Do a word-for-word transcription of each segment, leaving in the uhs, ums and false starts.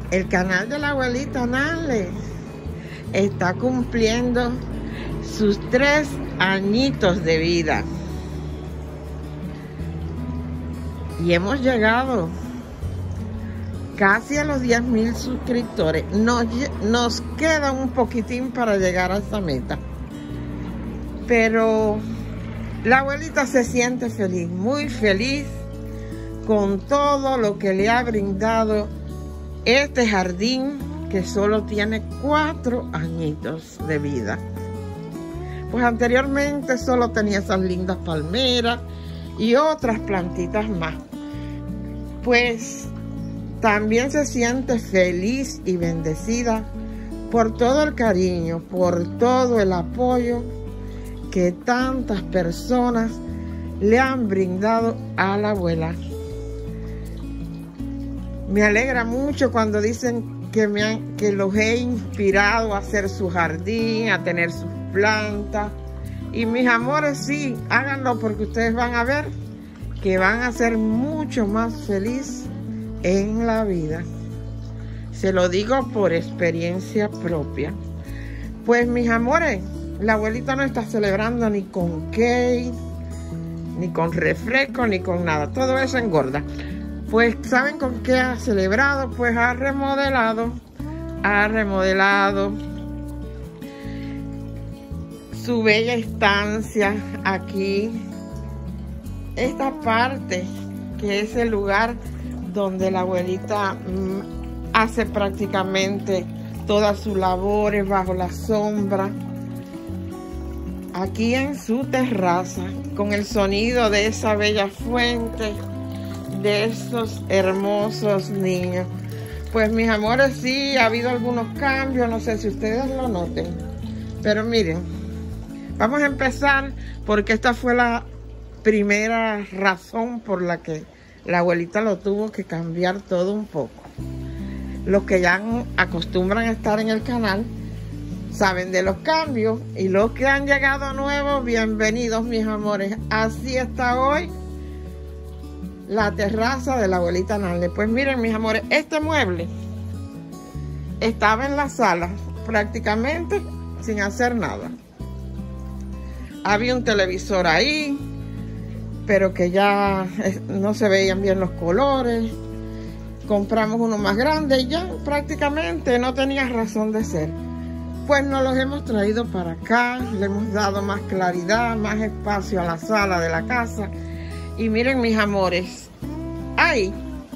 el canal de la abuelita Nale está cumpliendo sus tres añitos de vida. Y hemos llegado casi a los diez mil suscriptores. Nos, nos queda un poquitín para llegar a esa meta. Pero la abuelita se siente feliz, muy feliz con todo lo que le ha brindado este jardín que solo tiene cuatro añitos de vida. Pues anteriormente solo tenía esas lindas palmeras y otras plantitas más. Pues también se siente feliz y bendecida por todo el cariño, por todo el apoyo que tantas personas le han brindado a la abuela. Me alegra mucho cuando dicen que, me han, que los he inspirado a hacer su jardín, a tener sus plantas. Y mis amores, sí, háganlo porque ustedes van a ver que van a ser mucho más felices en la vida. Se lo digo por experiencia propia. Pues mis amores, la abuelita no está celebrando ni con cake, ni con refresco, ni con nada. Todo eso engorda. Pues, ¿saben con qué ha celebrado? Pues ha remodelado, ha remodelado su bella estancia aquí. Esta parte, que es el lugar donde la abuelita mmm, hace prácticamente todas sus labores bajo la sombra. Aquí en su terraza, con el sonido de esa bella fuente, de esos hermosos niños. Pues mis amores, sí, ha habido algunos cambios, no sé si ustedes lo noten. Pero miren, vamos a empezar porque esta fue la primera razón por la que la abuelita lo tuvo que cambiar todo un poco. Los que ya acostumbran a estar en el canal saben de los cambios, y los que han llegado nuevos, bienvenidos mis amores. Así está hoy la terraza de la abuelita Nale. Pues miren mis amores, este mueble estaba en la sala prácticamente sin hacer nada. Había un televisor ahí, pero que ya no se veían bien los colores. Compramos uno más grande y ya prácticamente no tenía razón de ser. Pues nos los hemos traído para acá, le hemos dado más claridad, más espacio a la sala de la casa. Y miren mis amores, ahí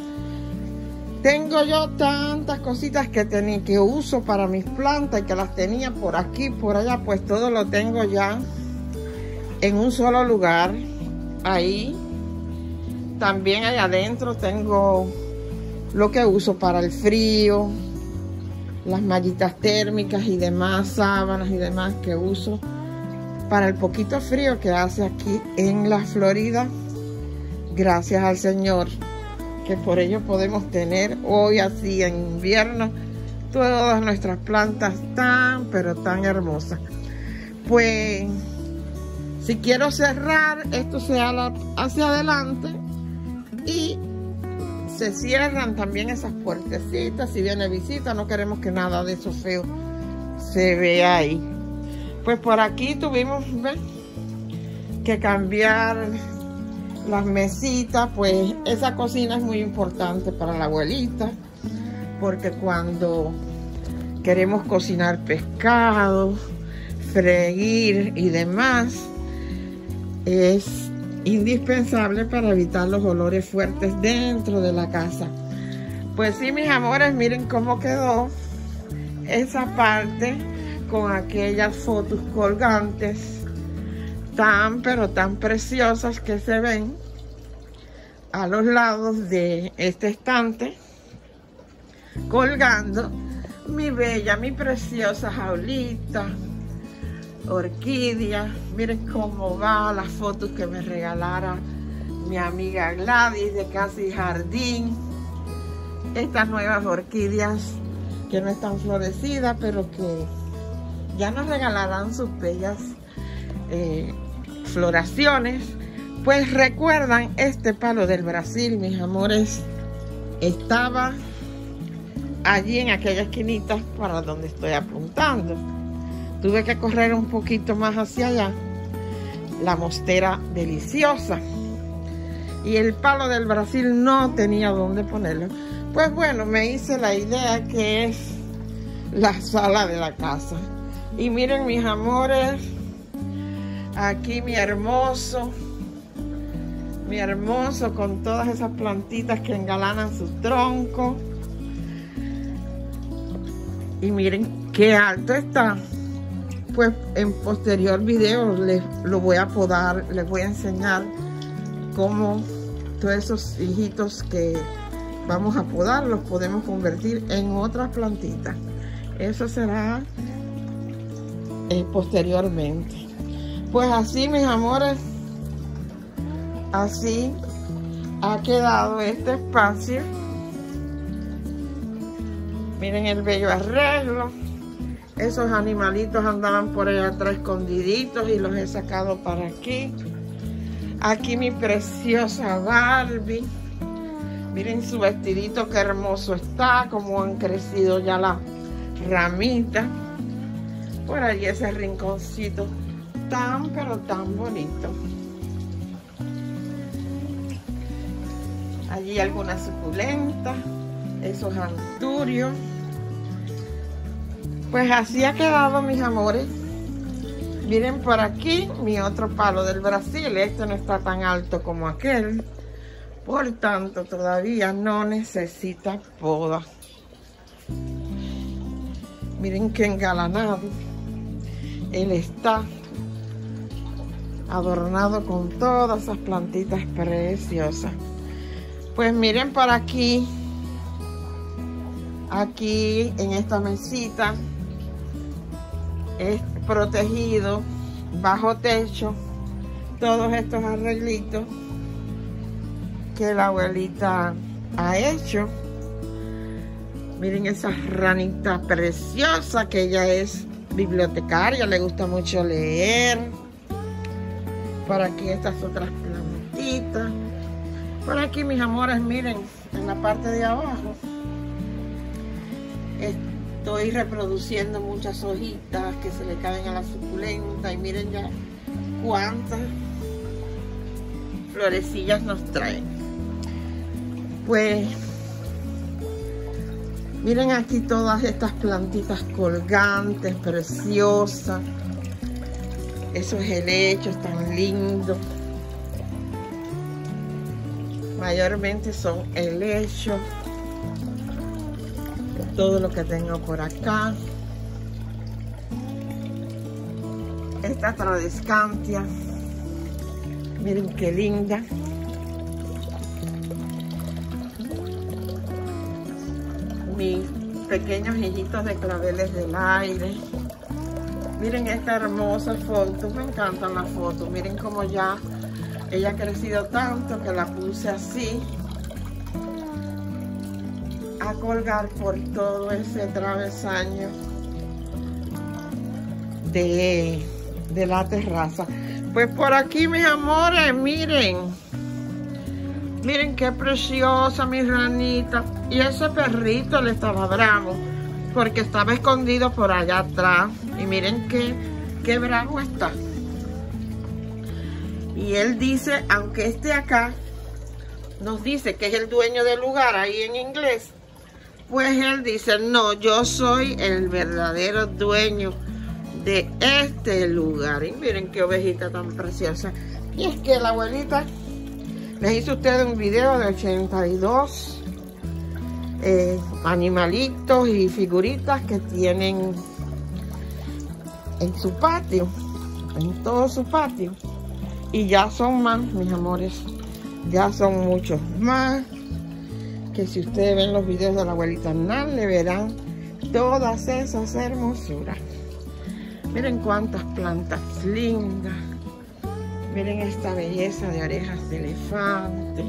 tengo yo tantas cositas que tenía, que uso para mis plantas y que las tenía por aquí, por allá. Pues todo lo tengo ya en un solo lugar. Ahí también allá adentro tengo lo que uso para el frío, las mallitas térmicas y demás, sábanas y demás que uso para el poquito frío que hace aquí en la Florida. Gracias al Señor, que por ello podemos tener hoy así en invierno todas nuestras plantas tan pero tan hermosas. Pues si quiero cerrar, esto se ala hacia adelante y se cierran también esas puertecitas. Si viene visita, no queremos que nada de eso feo se vea ahí. Pues por aquí tuvimos, ¿ven?, que cambiar las mesitas. Pues esa cocina es muy importante para la abuelita, porque cuando queremos cocinar pescado, freír y demás, es indispensable para evitar los olores fuertes dentro de la casa. Pues sí, mis amores, miren cómo quedó esa parte con aquellas fotos colgantes tan pero tan preciosas que se ven a los lados de este estante, colgando mi bella, mi preciosa jaulita, orquídea. Miren cómo va las fotos que me regalara mi amiga Gladys de Casi Jardín. Estas nuevas orquídeas que no están florecidas, pero que ya nos regalarán sus bellas eh, floraciones. Pues recuerdan este palo del Brasil, mis amores, estaba allí en aquella esquinita para donde estoy apuntando. Tuve que correr un poquito más hacia allá. La mostera deliciosa. Y el palo del Brasil no tenía dónde ponerlo. Pues bueno, me hice la idea que es la sala de la casa. Y miren mis amores, aquí mi hermoso, mi hermoso con todas esas plantitas que engalanan su tronco. Y miren qué alto está. Pues en posterior video les lo voy a podar, les voy a enseñar cómo todos esos hijitos que vamos a podar los podemos convertir en otras plantitas. Eso será eh, posteriormente. Pues así, mis amores, así ha quedado este espacio. Miren el bello arreglo. Esos animalitos andaban por allá atrás escondiditos y los he sacado para aquí. Aquí mi preciosa Barbie. Miren su vestidito, qué hermoso está, como han crecido ya las ramitas. Por allí ese rinconcito tan, pero tan bonito. Allí algunas suculentas, esos anturios. Pues así ha quedado, mis amores. Miren por aquí mi otro palo del Brasil. Este no está tan alto como aquel. Por tanto, todavía no necesita poda. Miren qué engalanado. Él está adornado con todas esas plantitas preciosas. Pues miren por aquí. Aquí en esta mesita. Es protegido, bajo techo, todos estos arreglitos que la abuelita ha hecho. Miren esa ranita preciosa, que ella es bibliotecaria, le gusta mucho leer. Por aquí estas otras plantitas. Por aquí, mis amores, miren, en la parte de abajo estoy reproduciendo muchas hojitas que se le caen a la suculenta. Y miren ya cuántas florecillas nos traen. Pues miren aquí todas estas plantitas colgantes, preciosas. Esos helechos tan lindos. Mayormente son helechos. Todo lo que tengo por acá. Esta tradescantia. Miren qué linda. Mis pequeños hijitos de claveles del aire. Miren esta hermosa foto. Me encantan las fotos. Miren cómo ya ella ha crecido tanto que la puse así a colgar por todo ese travesaño de, de la terraza. Pues por aquí, mis amores, miren miren qué preciosa mi ranita. Y ese perrito le estaba bravo porque estaba escondido por allá atrás. Y miren qué, qué bravo está. Y él dice, aunque esté acá, nos dice que es el dueño del lugar ahí en inglés. Pues él dice, no, yo soy el verdadero dueño de este lugar. Y miren qué ovejita tan preciosa. Y es que la abuelita les hizo a ustedes un video de ochenta y dos eh, animalitos y figuritas que tienen en su patio, en todo su patio. Y ya son más, mis amores, ya son muchos más. Que si ustedes ven los videos de la abuelita Nan, le verán todas esas hermosuras. Miren cuántas plantas lindas. Miren esta belleza de orejas de elefante.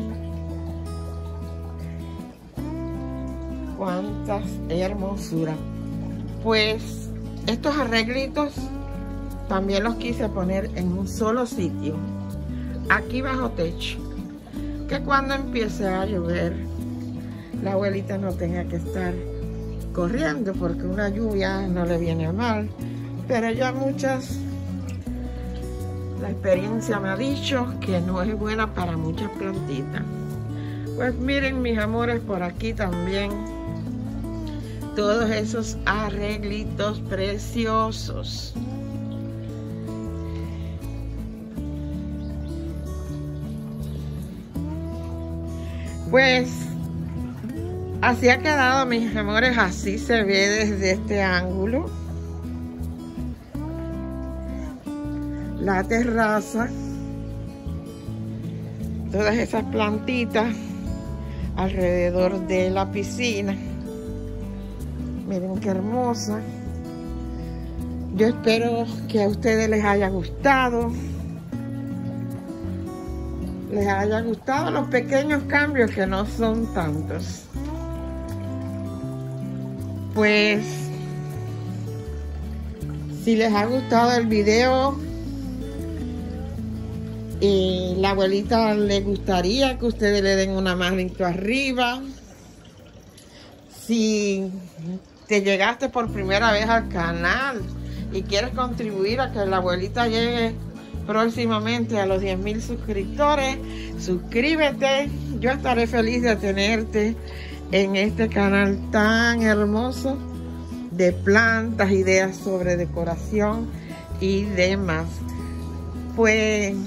Cuántas hermosuras. Pues estos arreglitos también los quise poner en un solo sitio. Aquí bajo techo. Que cuando empiece a llover, la abuelita no tenga que estar corriendo porque una lluvia no le viene mal, pero ya muchas, la experiencia me ha dicho que no es buena para muchas plantitas. Pues miren, mis amores, por aquí también todos esos arreglitos preciosos. Pues así ha quedado, mis amores, así se ve desde este ángulo la terraza, todas esas plantitas alrededor de la piscina. Miren qué hermosa. Yo espero que a ustedes les haya gustado. Les haya gustado los pequeños cambios, que no son tantos. Pues, si les ha gustado el video y la abuelita le gustaría que ustedes le den una manito arriba. Si te llegaste por primera vez al canal y quieres contribuir a que la abuelita llegue próximamente a los diez mil suscriptores, suscríbete. Yo estaré feliz de tenerte en este canal tan hermoso de plantas, ideas sobre decoración y demás. Pues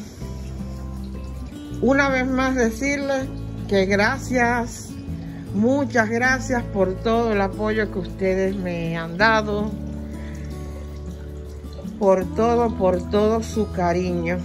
una vez más decirles que gracias, muchas gracias por todo el apoyo que ustedes me han dado, por todo, por todo su cariño.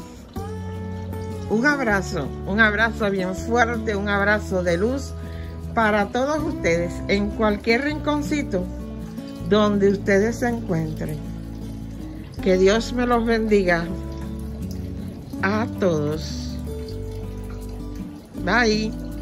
Un abrazo, un abrazo bien fuerte, un abrazo de luz para todos ustedes en cualquier rinconcito donde ustedes se encuentren. Que Dios me los bendiga a todos. Bye.